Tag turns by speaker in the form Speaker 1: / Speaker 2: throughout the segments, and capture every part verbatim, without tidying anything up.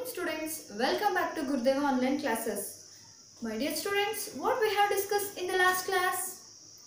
Speaker 1: morning students, welcome back to Gurdeva online classes. My dear students, what we have discussed in the last class?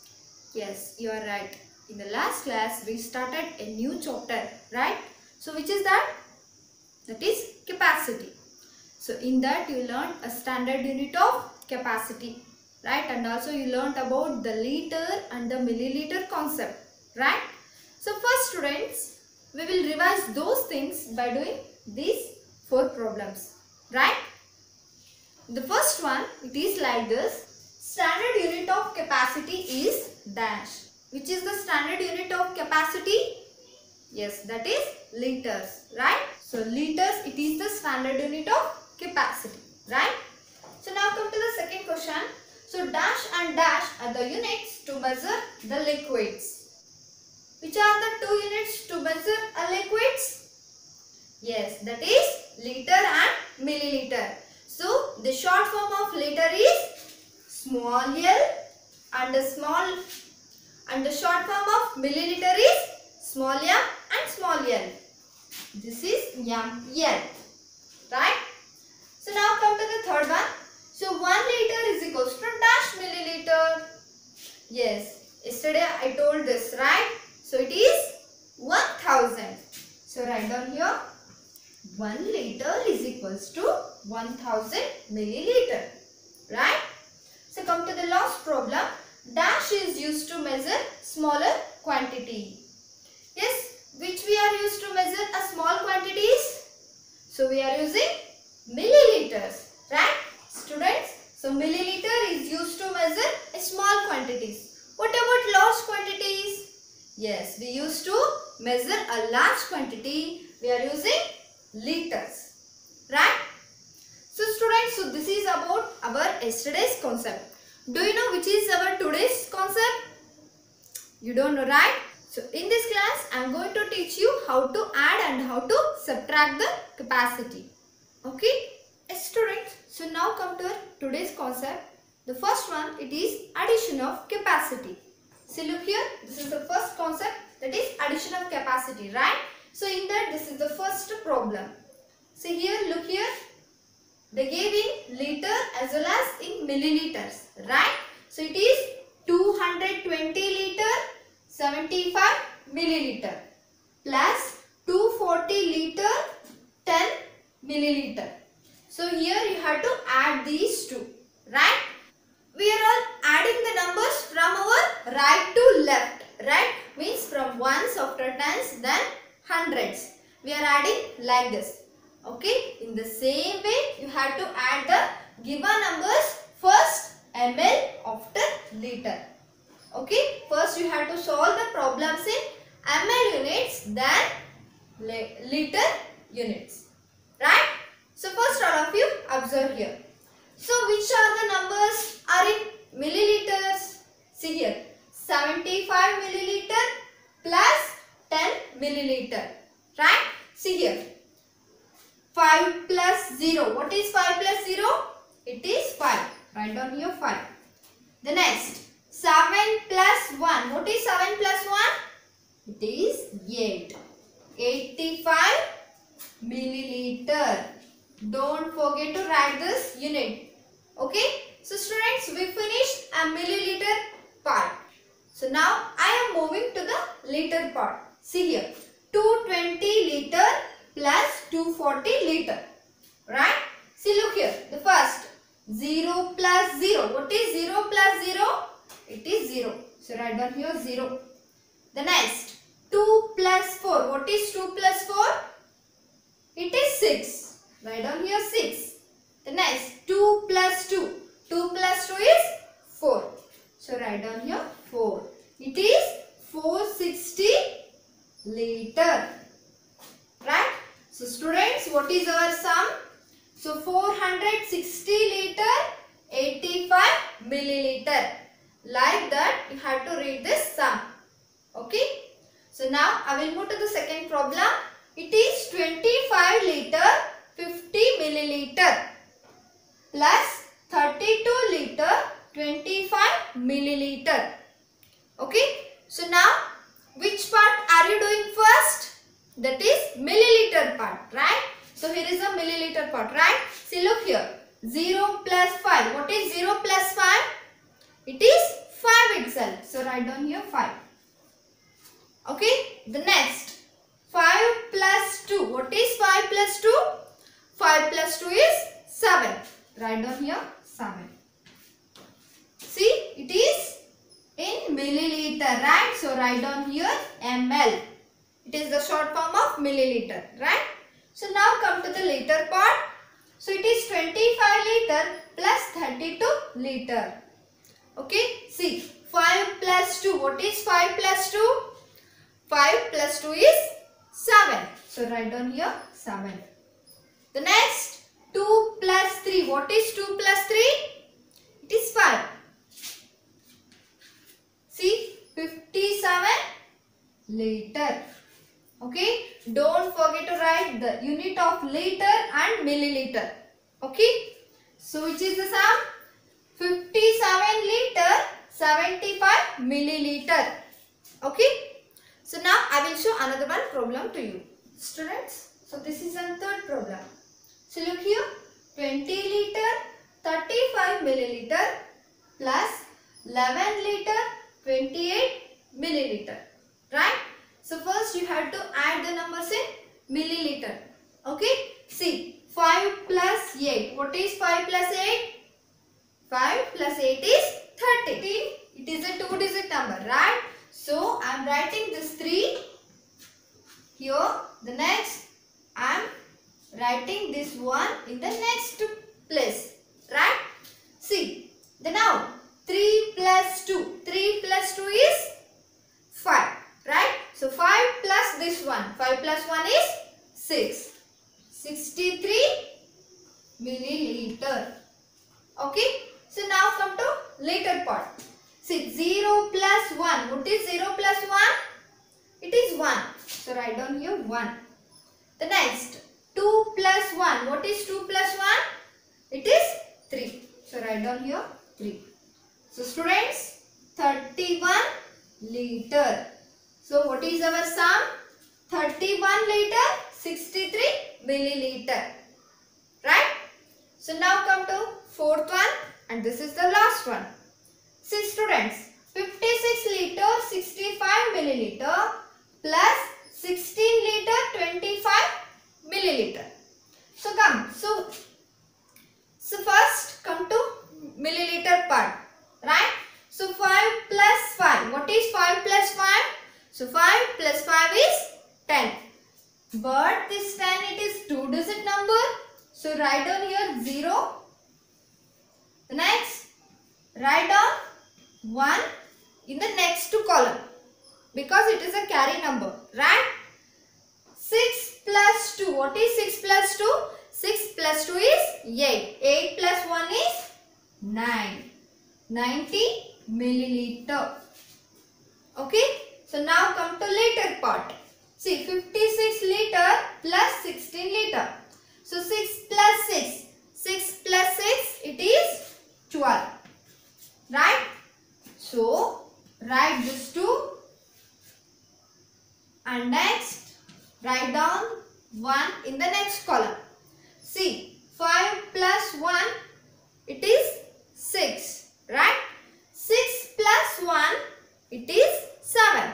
Speaker 1: Yes, you are right. In the last class we started a new chapter, right? So which is that? That is capacity. So in that you learned a standard unit of capacity, right? And also you learned about the liter and the milliliter concept, right? So first students, we will revise those things by doing these four problems, right? The first one, it is like this. Standard unit of capacity is dash. Which is the standard unit of capacity? Yes, that is liters, right? So liters, it is the standard unit of capacity, right? So now come to the second question. So dash and dash are the units to measure the liquids. Which are the two units to measure a liquids? Yes, that is liter and milliliter. So the short form of liter is small l and the small and the short form of milliliter is small m and small l. This is ml, right? So now come to the third one. So one liter is equals to dash milliliter. Yes, yesterday I told this, right? So it is one thousand. So write down here, one liter is equals to one thousand milliliter, right? So come to the last problem. Dash is used to measure smaller quantity. Yes, which we are used to measure a small quantities? So we are using milliliters, right? Students, so milliliter is used to measure a small quantities. What about large quantities? Yes, we used to measure a large quantity. We are using liters, right? So students, so this is about our yesterday's concept. Do you know which is our today's concept? You don't know, right? So in this class, I am going to teach you how to add and how to subtract the capacity. Okay? Yes, students, so now come to our today's concept. The first one, it is addition of capacity. See, look here, this is the first concept, that is addition of capacity, right? So in that, this is the first problem. See here, look here, they gave in liter as well as in milliliters, right? So it is two hundred twenty liter, seventy-five milliliter plus two hundred forty liter, ten milliliter. So here you have to add these two, right? We are all adding the numbers from our right to left, right? Means from ones after tens, then hundreds. We are adding like this. Okay? In the same way, you have to add the given numbers first ml after liter. Okay? First you have to solve the problems in ml units, then liter units. Right? So first all of you observe here. So which are the numbers are in milliliters? See here, seventy-five milliliter plus ten milliliter, right? See here, five plus zero. What is five plus zero? It is five. Write down here five. The next, seven plus one. What is seven plus one? It is eight. eighty-five milliliter. Don't forget to write this unit. Okay, so students, we finished a milliliter part. So now I am moving to the liter part. See here, two hundred twenty liter plus two hundred forty liter, right? See, look here, the first, zero plus zero. What is zero plus zero? It is zero. So write down here zero. The next, two plus four. What is two plus four? It is six. Write down here six. The next, two plus two. two plus two is four. So write down here four. It is four hundred sixty liter. Right? So students, what is our sum? So four hundred sixty liter, eighty-five milliliter. Like that, you have to read this sum. Okay? So now I will move to the second problem. It is twenty-five liter, fifty milliliter plus thirty-two liter, twenty-five milliliter. Okay, so now which part are you doing first? That is milliliter part, right? So here is a milliliter part, right? See, look here. zero plus five. What is zero plus five? It is five itself. So write down here five. Okay. The next. five plus two. What is five plus two? five plus two is seven. Write down here seven. See, it is in milliliter, right? So write down here ml. It is the short form of milliliter, right? So now come to the liter part. So it is twenty-five liter plus thirty-two liter. Okay, see, five plus two. What is five plus two? five plus two is seven. So write down here seven. The next, two plus three. What is two plus three? It is five. See, fifty-seven liter. Okay, don't forget to write the unit of liter and milliliter. Okay, so which is the sum? fifty-seven liter, seventy-five milliliter. Okay, so now I will show another one problem to you, students. So this is a third problem. So look here, twenty liter, thirty-five milliliter plus eleven liter, twenty-eight milliliter, right? So first you have to add the numbers in milliliter. Okay, see, five plus eight. What is five plus eight? five plus eight is thirty. It is a two digit number, right? So I am writing this three here. The next I am writing this one in the next place, right? See, the now three plus two. three plus two is five, right? So five plus this one. five plus one is six. sixty-three milliliter. Okay. So now come to later part. See, zero plus one. What is zero plus one? It is one. So write down here one. The next, two plus one. What is two plus one? It is three. So write down here three. So students, thirty-one liter. So what is our sum? thirty-one liter, sixty-three milliliter. Right? So now come to fourth one, and this is the last one. See students, fifty-six liter, sixty-five milliliter plus sixteen liter, twenty-five milliliter. So come, so, so first come to milliliter part, right? So five plus five. What is five plus five? So five plus five is ten. But this ten, it is two digit number. So write down here zero. The next, write down one in the next two column, because it is a carry number, right? six plus two. What is six plus two? six plus two is eight. eight plus one is nine. ninety milliliter. Okay. So now come to later part. See, fifty-six liter plus sixteen liter. So six plus six. six plus six, it is twelve. Right? So write this two. And next, write down one in the next column. See, five plus one, it is six. Right? six plus one, it is seven.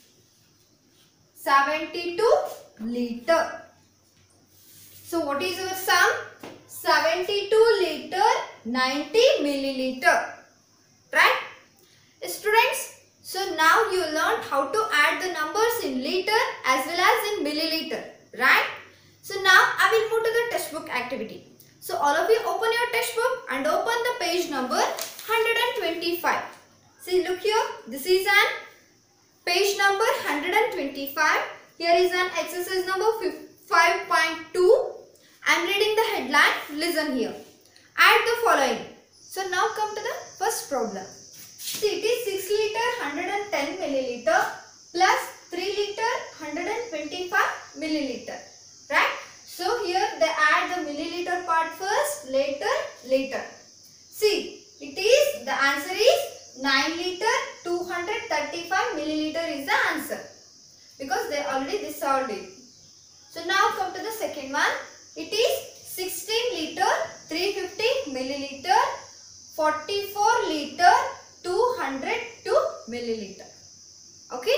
Speaker 1: seventy-two liter. So what is our sum? seventy-two liter, ninety milliliter. Right? Students, so now you learned how to add the numbers in liter as well as in milliliter. Right? So now I will move to the textbook activity. So all of you open your textbook and open the page number one hundred twenty-five. See, look here. This is an page number one hundred twenty-five. Here is an exercise number five point two. I am reading the headline. Listen here. Add the following. So now come to the first problem. See, it is six liter, one hundred ten milliliter plus three liter, one hundred twenty-five milliliter. Right? So here they add the milliliter part first, later, later. See, it is, the answer is nine liter, two hundred thirty-five milliliter is the answer. Because they already dissolved it. So now come to the second one. It is sixteen liter, three hundred fifty milliliter, forty-four liter, two hundred two milliliter. Okay.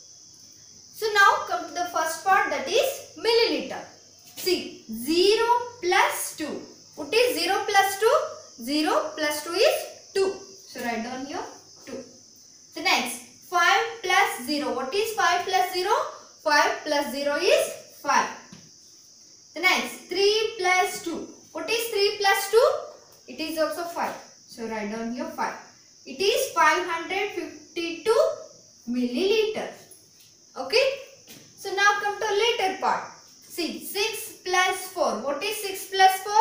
Speaker 1: So now come to the first part, that is milliliter. See, zero plus two. What is zero plus two? zero plus two is two. So write down here two. So next, five plus zero. What is five plus zero? five plus zero is five. The next, three plus two. What is three plus two? It is also five. So write down here five. It is five hundred fifty-two milliliter. Okay. So now come to later part. See, six plus four. What is six plus four?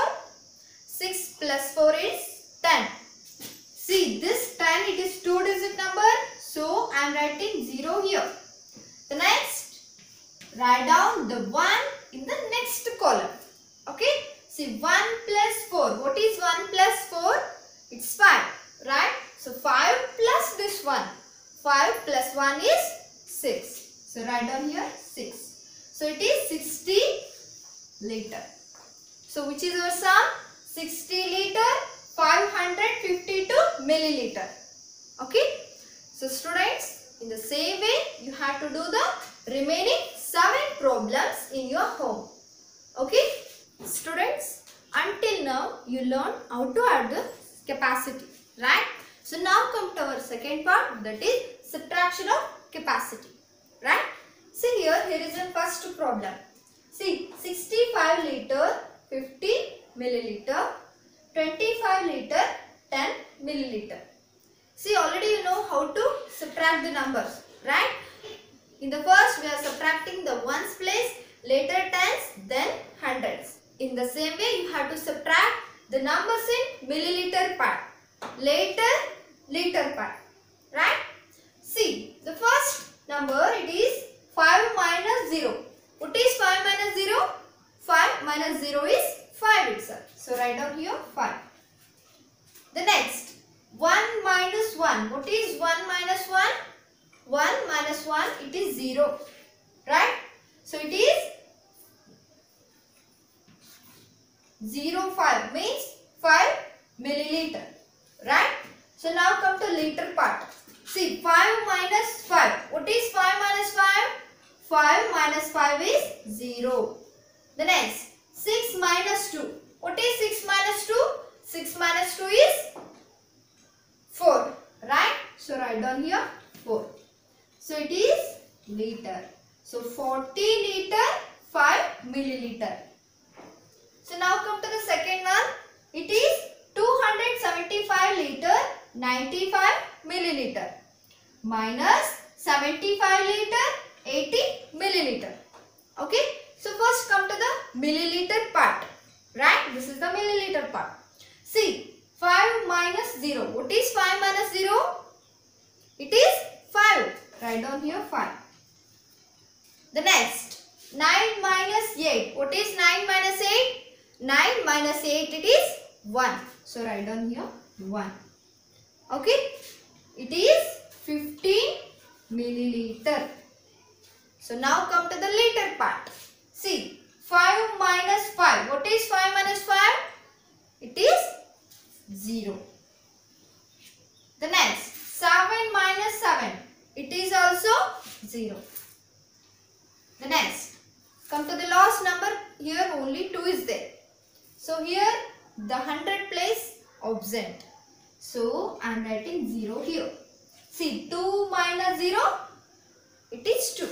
Speaker 1: six plus four is ten. See, this ten, it is two digit number. So I am writing zero here. The next, write down the one in the next column. Okay. See, one plus four. What is one plus four? It's five. Right. So five plus this one. five plus one is six. So write down here six. So it is sixty liter. So which is our sum? sixty liter, five hundred fifty-two milliliter. Okay. So students, in the same way you have to do the remaining seven problems in your home. Okay. Students, until now you learned how to add the capacity. Right. So now come to our second part, that is subtraction of capacity. Right. See here, here is the first problem. See, sixty-five liter, fifty milliliter, twenty-five liter, ten milliliter. See, already you know how to subtract the numbers, right? In the first, we are subtracting the ones place, later tens, then hundreds. In the same way, you have to subtract the numbers in milliliter part, later liter part, right? See, the first number, it is five minus zero. What is five minus zero? five minus zero is five itself. So write down here five. The next, one minus one. What is one minus one? one minus one, it is zero. Right? So it is zero point five, means five milliliter. Right? So now come to liter part. See, five minus five. What is five minus five? five minus five is zero. The next, six minus two. What is six minus two? six minus two is four. Right? So write down here four. So it is liter. So forty liter, five milliliter. So now come to the second one. It is two hundred seventy-five liter, ninety-five milliliter. Minus seventy-five liter, eighty milliliter. Okay. So first come to the milliliter part. Right. This is the milliliter part. See. five minus zero. What is five minus zero? It is five. Write down here five. The next. nine minus eight. What is nine minus eight? nine minus eight, it is one. So write down here one. Okay. It is fifteen milliliter. So now come to the liter part. See, five minus five. What is five minus five? It is zero. The next, seven minus seven. It is also zero. The next, come to the last number. Here only two is there. So here the hundred place absent. So I am writing zero here. See, two minus zero, it is two.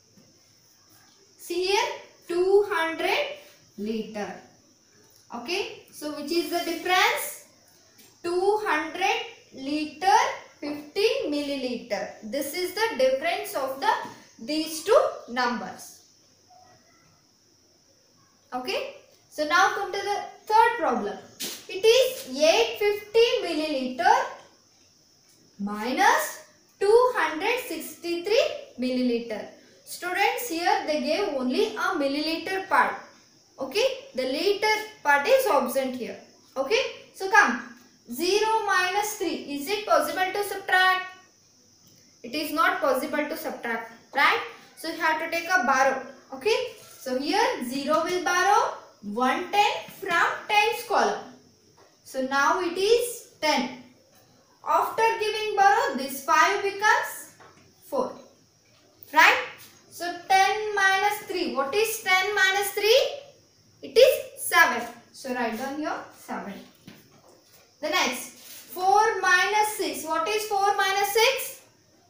Speaker 1: See here, two hundred liter. Okay. So which is the difference? two hundred liter, fifty milliliter. This is the difference of the these two numbers. Okay. So now come to the third problem. It is eight hundred fifty milliliter minus two hundred sixty-three milliliter. Students, here they gave only a milliliter part. Okay. The liter part is absent here. Okay. So come. zero minus three. Is it possible to subtract? It is not possible to subtract. Right. So you have to take a borrow. Okay. So here zero will borrow. one hundred ten from tens column. So now it is ten. After giving borrow, this five becomes four. Right? So ten minus three. What is ten minus three? It is seven. So write down here seven. The next, four minus six. What is four minus six?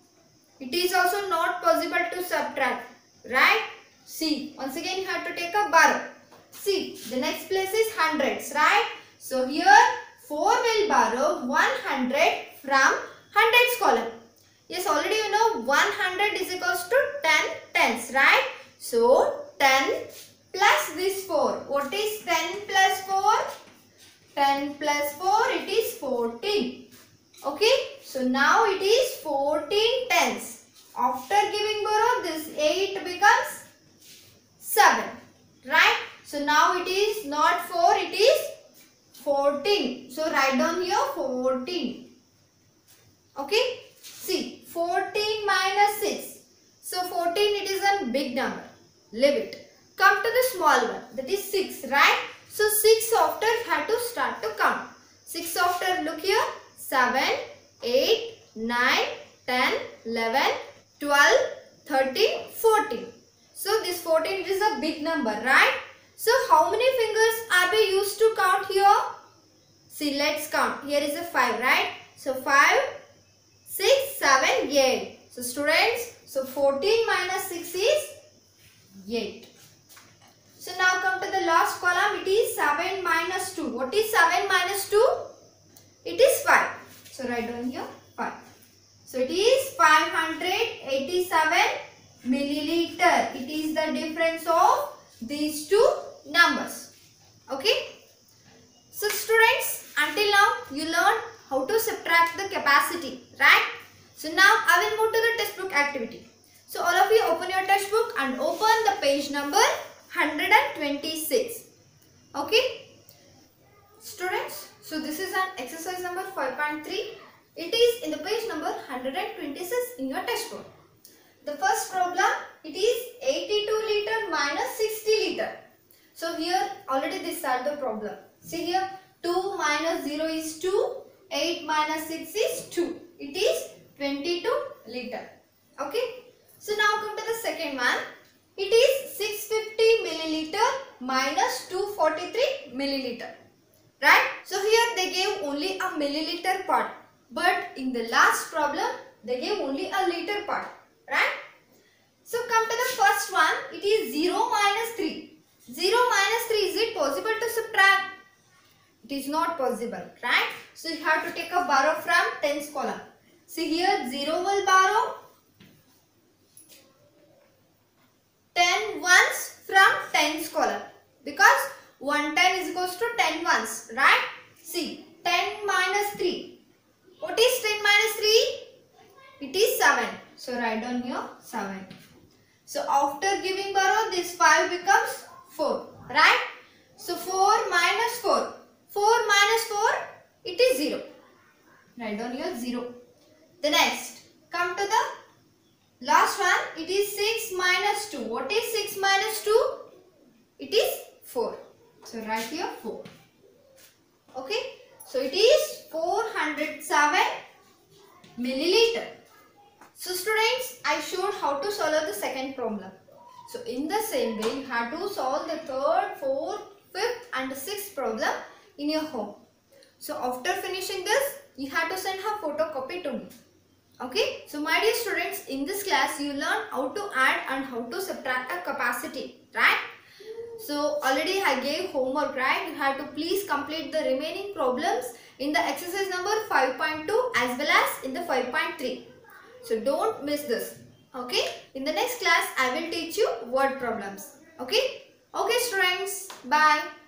Speaker 1: It is also not possible to subtract. Right? See, once again you have to take a borrow. See, the next place is hundreds. Right? So here four will borrow one hundred from hundreds column. Yes, already you know one hundred is equals to ten tens, right? So ten plus this four. What is ten plus four? ten plus four, it is fourteen. Okay, so now it is fourteen tens. After giving borrow, this eight becomes seven, right? So now it is not four, it is fourteen. So write down here fourteen. Okay, see, fourteen minus six. So fourteen, it is a big number. Leave it. Come to the small one. That is six, right? So six after have to start to count. six after, look here. seven, eight, nine, ten, eleven, twelve, thirteen, fourteen. So this fourteen is a big number, right? So how many fingers are we used to count here? See, let's count. Here is a five, right? So five, six, seven, eight. So students, so fourteen minus six is eight. So now come to the last column. It is seven minus two. What is seven minus two? It is five. So write down here five. So it is five hundred eighty-seven milliliter. It is the difference of these two numbers. Okay. So students, until now you learned how to subtract the capacity, right? So now I will move to the textbook activity. So all of you open your textbook and open the page number one hundred twenty-six. Okay. Students, so this is an exercise number five point three. It is in the page number one hundred twenty-six in your textbook. The first problem, it is eighty-two liter minus sixty liter. So here already this are the problem. See here, two minus zero is two, eight minus six is two. It is twenty-two liter. Okay. So now come to the second one. It is six hundred fifty milliliter minus two hundred forty-three milliliter. Right? So here they gave only a milliliter part. But in the last problem, they gave only a liter part. Right? So come to the first one. It is zero minus three. zero minus three, is it possible to subtract? It is not possible. Right? So you have to take a borrow from tens column. See here, zero will borrow ten ones from tens column. Because one hundred ten is equals to ten ones. Right? See, ten minus three. What is ten minus three? It is seven. So write down here seven. So after giving borrow, this five becomes four. Right? So four minus four. four minus four, it is zero. Write down here zero. The next, come to the last one. It is six minus two. What is six minus two? It is four. So write here four. Okay. So it is four hundred seven milliliter. So students, I showed how to solve the second problem. So in the same way, you have to solve the third, fourth, fifth and sixth problem in your home. So after finishing this, you have to send her photocopy to me. Okay. So my dear students, in this class you learn how to add and how to subtract a capacity. Right? So already I gave homework, right? You have to please complete the remaining problems in the exercise number five point two as well as in the five point three. So don't miss this. Okay. In the next class I will teach you word problems. Okay. Okay students. Bye.